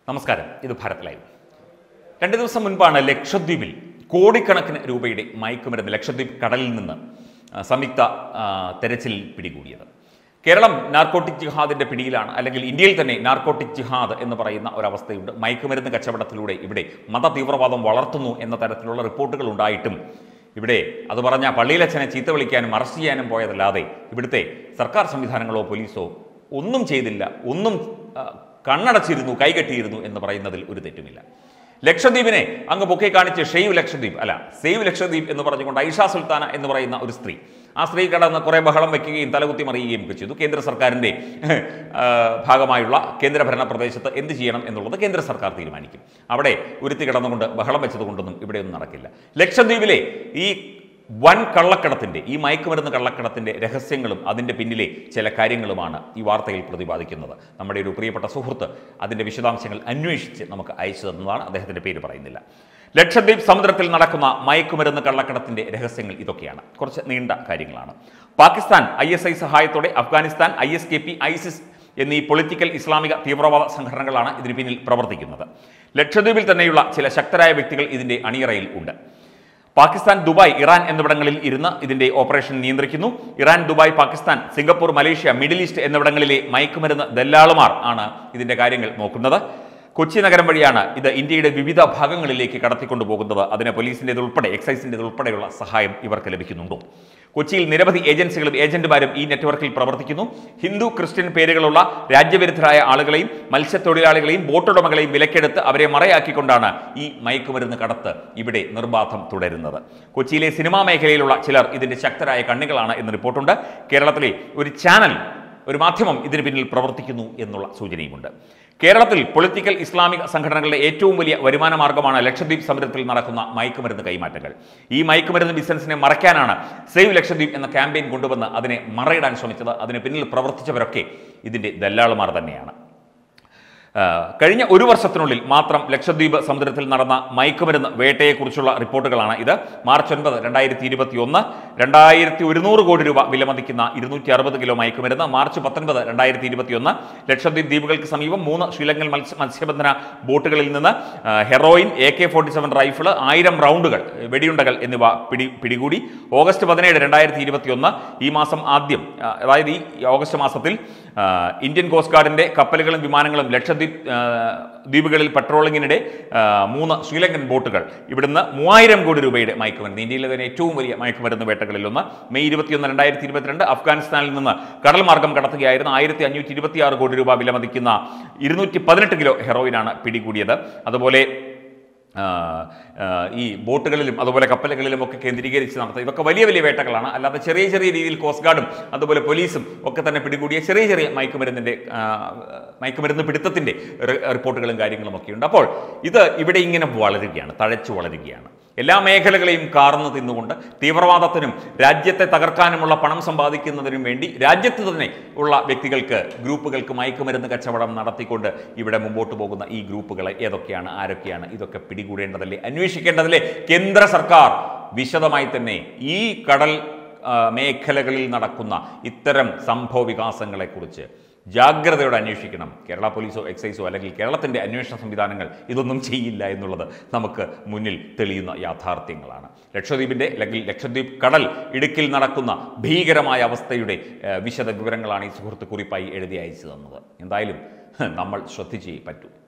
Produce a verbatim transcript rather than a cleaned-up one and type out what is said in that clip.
നമസ്കാരം, ഇത് ഭാരത് ലൈവ്. രണ്ട് ദിവസം മുൻപാണ് ലക്ഷദ്വീപിൽ കോടിക്കണക്കിന് രൂപയുടെ മയക്കുമരുന്ന് ലക്ഷദ്വീപ് കടലിൽ നിന്ന് സംയുക്ത തെരച്ചിലിൽ പിടികൂടിയത്. കേരളം നാർക്കോട്ടിക് ജിഹാദിൻ്റെ പിടിയിലാണ്, അല്ലെങ്കിൽ ഇന്ത്യയിൽ തന്നെ നാർക്കോട്ടിക് ജിഹാദ് എന്ന് പറയുന്ന ഒരവസ്ഥയുണ്ട്. മയക്കുമരുന്ന് കച്ചവടത്തിലൂടെ ഇവിടെ മത തീവ്രവാദം വളർത്തുന്നു എന്ന തരത്തിലുള്ള റിപ്പോർട്ടുകൾ ഉണ്ടായിട്ടും ഇവിടെ അത് പറഞ്ഞ പള്ളിയിലച്ഛനെ ചീത്ത വിളിക്കാനും അറസ്റ്റ് ചെയ്യാനും പോയതല്ലാതെ ഇവിടുത്തെ സർക്കാർ സംവിധാനങ്ങളോ പോലീസോ ഒന്നും ചെയ്തില്ല, ഒന്നും കണ്ണടച്ചിരുന്നു, കൈകെട്ടിയിരുന്നു എന്ന് പറയുന്നതിൽ ഒരു തെറ്റുമില്ല. ലക്ഷദ്വീപിനെ അങ്ങ് പൊക്കി കാണിച്ച് ഷെയ്വ് ലക്ഷദ്വീപ് അല്ല സേവ് ലക്ഷദ്വീപ് എന്ന് പറഞ്ഞുകൊണ്ട് ഐഷ സുൽത്താന എന്ന് പറയുന്ന ഒരു സ്ത്രീ, ആ സ്ത്രീ കടന്ന് കുറേ ബഹളം വയ്ക്കുകയും തലകുത്തി മറിയുകയും ഒക്കെ ചെയ്തു. കേന്ദ്ര സർക്കാരിൻ്റെ ഭാഗമായുള്ള കേന്ദ്രഭരണ പ്രദേശത്ത് എന്ത് ചെയ്യണം എന്നുള്ളത് കേന്ദ്ര സർക്കാർ തീരുമാനിക്കും. അവിടെ ഉരുത്തി കിടന്നുകൊണ്ട് ബഹളം വെച്ചത് കൊണ്ടൊന്നും ഇവിടെയൊന്നും നടക്കില്ല. ലക്ഷദ്വീപിലെ ഈ വൻ കള്ളക്കടത്തിൻ്റെ, ഈ മയക്കുമരുന്ന് കള്ളക്കടത്തിൻ്റെ രഹസ്യങ്ങളും അതിൻ്റെ പിന്നിലെ ചില കാര്യങ്ങളുമാണ് ഈ വാർത്തയിൽ പ്രതിപാദിക്കുന്നത്. നമ്മുടെ ഒരു പ്രിയപ്പെട്ട സുഹൃത്ത് അതിൻ്റെ വിശദാംശങ്ങൾ അന്വേഷിച്ച് നമുക്ക് അയച്ചു തന്നതാണ്. അദ്ദേഹത്തിൻ്റെ പേര് പറയുന്നില്ല. ലക്ഷദ്വീപ് സമുദ്രത്തിൽ നടക്കുന്ന മയക്കുമരുന്ന് കള്ളക്കടത്തിൻ്റെ രഹസ്യങ്ങൾ ഇതൊക്കെയാണ്. കുറച്ച് നീണ്ട കാര്യങ്ങളാണ്. പാകിസ്ഥാൻ ഐ എസ് ഐ സഹായത്തോടെ Afghanistan, I S K P, ISIS എന്നീ പൊളിറ്റിക്കൽ ഇസ്ലാമിക തീവ്രവാദ സംഘടനകളാണ് ഇതിന് പിന്നിൽ പ്രവർത്തിക്കുന്നത്. ലക്ഷദ്വീപിൽ തന്നെയുള്ള ചില ശക്തരായ വ്യക്തികൾ ഇതിൻ്റെ അണിയറയിൽ ഉണ്ട്. പാകിസ്ഥാൻ, ദുബായ്, ഇറാൻ എന്നിവിടങ്ങളിൽ ഇരുന്ന് ഇതിൻ്റെ ഓപ്പറേഷൻ നിയന്ത്രിക്കുന്നു. Iran, Dubai, Pakistan, Singapore, Malaysia, Middle East എന്നിവിടങ്ങളിലെ മയക്കുമരുന്ന് ദല്ലാളുമാർ ആണ് ഇതിൻ്റെ കാര്യങ്ങൾ നോക്കുന്നത്. കൊച്ചി നഗരം വഴിയാണ് ഇത് ഇന്ത്യയുടെ വിവിധ ഭാഗങ്ങളിലേക്ക് കടത്തിക്കൊണ്ടുപോകുന്നത്. അതിന് പോലീസിൻ്റേത് ഉൾപ്പെടെ എക്സൈസിൻ്റേത് ഉൾപ്പെടെയുള്ള സഹായം ഇവർക്ക് ലഭിക്കുന്നുണ്ടോ? കൊച്ചിയിൽ നിരവധി ഏജൻസികളും ഏജന്റുമാരും ഈ നെറ്റ്വർക്കിൽ പ്രവർത്തിക്കുന്നു. ഹിന്ദു, ക്രിസ്ത്യൻ പേരുകളുള്ള രാജ്യവിരുദ്ധരായ ആളുകളെയും മത്സ്യത്തൊഴിലാളികളെയും ബോട്ടുടമകളെയും വിലക്കെടുത്ത് അവരെ മറയാക്കിക്കൊണ്ടാണ് ഈ മയക്കുമരുന്ന് കടത്ത് ഇവിടെ നിർബാധം തുടരുന്നത്. കൊച്ചിയിലെ സിനിമാ മേഖലയിലുള്ള ചിലർ ഇതിൻ്റെ ശക്തരായ കണ്ണികളാണ് എന്ന് റിപ്പോർട്ടുണ്ട്. കേരളത്തിലെ ഒരു ചാനൽ, ഒരു മാധ്യമം ഇതിന് പിന്നിൽ പ്രവർത്തിക്കുന്നു എന്നുള്ള സൂചനയുമുണ്ട്. കേരളത്തിൽ പൊളിറ്റിക്കൽ ഇസ്ലാമിക സംഘടനകളുടെ ഏറ്റവും വലിയ വരുമാന മാർഗമാണ് ലക്ഷദ്വീപ് സമുദ്രത്തിൽ നടക്കുന്ന മയക്കുമരുന്ന് കൈമാറ്റങ്ങൾ. ഈ മയക്കുമരുന്ന് ബിസിനസിനെ മറയ്ക്കാനാണ് സേവ് ലക്ഷദ്വീപ് എന്ന ക്യാമ്പയിൻ കൊണ്ടുവന്ന് അതിനെ മറയിടാൻ ശ്രമിച്ചത്. അതിന് പിന്നിൽ പ്രവർത്തിച്ചവരൊക്കെ ഇതിൻ്റെ ദല്ലാളുമാർ തന്നെയാണ്. കഴിഞ്ഞ ഒരു വർഷത്തിനുള്ളിൽ മാത്രം ലക്ഷദ്വീപ് സമുദ്രത്തിൽ നടന്ന മയക്കുമരുന്ന് വേട്ടയെക്കുറിച്ചുള്ള റിപ്പോർട്ടുകളാണ് ഇത്. മാർച്ച് ഒൻപത് രണ്ടായിരത്തി ഇരുപത്തി ഒന്ന് രണ്ടായിരത്തി ഒരുന്നൂറ് കോടി രൂപ വിലമതിക്കുന്ന ഇരുന്നൂറ്റി അറുപത് കിലോ മയക്കുമരുന്ന്. മാർച്ച് പത്തൊൻപത് രണ്ടായിരത്തി ഇരുപത്തി ഒന്ന് ലക്ഷദ്വീപ് ദ്വീപുകൾക്ക് സമീപം മൂന്ന് ശ്രീലങ്കൻ മത്സ്യ മത്സ്യബന്ധന ബോട്ടുകളിൽ നിന്ന് heroin, A K forty seven rifle, ആയിരം റൗണ്ടുകൾ വെടിയുണ്ടകൾ എന്നിവ പിടി പിടികൂടി. ഓഗസ്റ്റ് പതിനേഴ് രണ്ടായിരത്തി ഇരുപത്തി ഒന്ന് ഈ മാസം ആദ്യം, അതായത് ഈ ഓഗസ്റ്റ് മാസത്തിൽ ഇന്ത്യൻ കോസ്റ്റ് ഗാർഡിൻ്റെ കപ്പലുകളും വിമാനങ്ങളും ലക്ഷദ്വീപ് ദ്വീപുകളിൽ പട്രോളിങ്ങിനിടെ മൂന്ന് ശ്രീലങ്കൻ ബോട്ടുകൾ ഇവിടുന്ന് മൂവായിരം കോടി രൂപയുടെ മയക്കുമരുന്ന്, ഇന്ത്യയിലെ തന്നെ ഏറ്റവും വലിയ മയക്കുമരുന്ന് വേട്ടകളിലൊന്ന്, മെയ് ഇരുപത്തിയൊന്ന് രണ്ടായിരത്തി ഇരുപത്തിരണ്ട് അഫ്ഗാനിസ്ഥാനിൽ നിന്ന് കടൽ മാർഗം കടത്തുകയായിരുന്ന ആയിരത്തി അഞ്ഞൂറ്റി ഇരുപത്തി ആറ് കോടി രൂപ വിലമതിക്കുന്ന ഇരുന്നൂറ്റി പതിനെട്ട് കിലോ ഹെറോയിനാണ് പിടികൂടിയത്. അതുപോലെ ഈ ബോട്ടുകളിലും അതുപോലെ കപ്പലുകളിലും ഒക്കെ കേന്ദ്രീകരിച്ച് നടത്തുക. ഇതൊക്കെ വലിയ വലിയ വേട്ടകളാണ്. അല്ലാതെ ചെറിയ ചെറിയ രീതിയിൽ കോസ്റ്റ് ഗാർഡും അതുപോലെ പോലീസും ഒക്കെ തന്നെ പിടികൂടിയ ചെറിയ ചെറിയ മയക്കുമരുന്നിൻ്റെ മയക്കുമരുന്ന് പിടുത്തത്തിൻ്റെ റിപ്പോർട്ടുകളും കാര്യങ്ങളും ഒക്കെ ഉണ്ട്. അപ്പോൾ ഇത് ഇവിടെ ഇങ്ങനെ വളരുകയാണ്, തഴച്ചു വളരുകയാണ്. എല്ലാ മേഖലകളെയും കാർന്നു തിന്നുകൊണ്ട് തീവ്രവാദത്തിനും രാജ്യത്തെ തകർക്കാനുമുള്ള പണം സമ്പാദിക്കുന്നതിനും വേണ്ടി രാജ്യത്ത് തന്നെ ഉള്ള വ്യക്തികൾക്ക്, ഗ്രൂപ്പുകൾക്ക് മയക്കുമരുന്ന് കച്ചവടം നടത്തിക്കൊണ്ട് ഇവിടെ മുമ്പോട്ട് പോകുന്ന ഈ ഗ്രൂപ്പുകൾ ഏതൊക്കെയാണ്, ആരൊക്കെയാണ്, ഇതൊക്കെ പിടികൂടേണ്ടതല്ലേ, അന്വേഷിക്കേണ്ടതല്ലേ? കേന്ദ്ര സർക്കാർ വിശദമായി തന്നെ ഈ കടൽ മേഖലകളിൽ നടക്കുന്ന ഇത്തരം സംഭവ വികാസങ്ങളെക്കുറിച്ച് ജാഗ്രതയോടെ അന്വേഷിക്കണം. കേരള പോലീസോ എക്സൈസോ അല്ലെങ്കിൽ കേരളത്തിൻ്റെ അന്വേഷണ സംവിധാനങ്ങൾ ഇതൊന്നും ചെയ്യില്ല എന്നുള്ളത് നമുക്ക് മുന്നിൽ തെളിയുന്ന യാഥാർത്ഥ്യങ്ങളാണ്. ലക്ഷദ്വീപിൻ്റെ അല്ലെങ്കിൽ ലക്ഷദ്വീപ് കടൽ ഇടുക്കിൽ നടക്കുന്ന ഭീകരമായ അവസ്ഥയുടെ വിശദ വിവരങ്ങളാണ് ഈ സുഹൃത്ത് കുറിപ്പായി എഴുതി അയച്ചു തന്നത്. എന്തായാലും നമ്മൾ ശ്രദ്ധിച്ചേ പറ്റൂ.